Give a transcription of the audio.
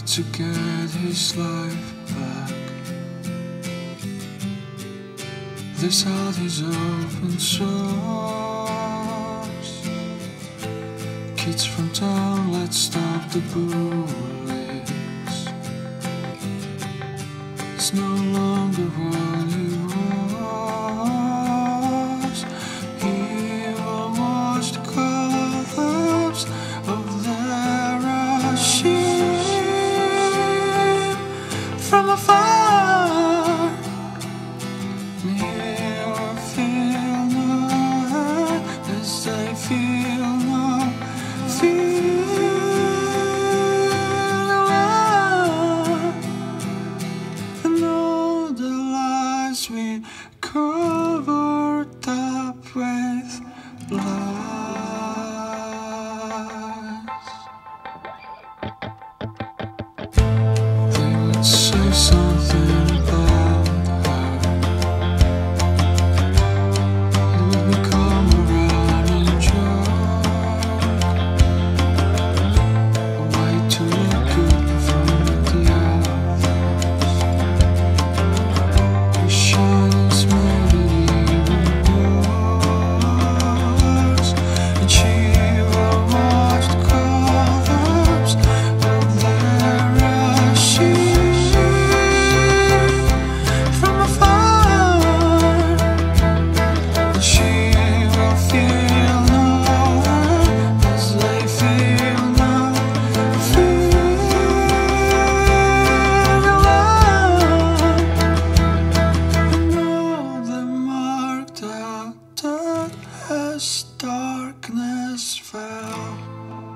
to get his life back. This heart is open source. Kids from town, let's stop the bullies. It's no longer what it was. Evil was the collapse of their rushing from afar. Near feel no hurt as they feel no feel love. And all the lies we covered up with lies. They would say something about her. It would become a running joke, a way to look good in front of the others. Her shyness made it even worse, and she will watch the collapse of their rushing from afar. And she will feel no hurt as they feel no love. And all the marked out as darkness fell.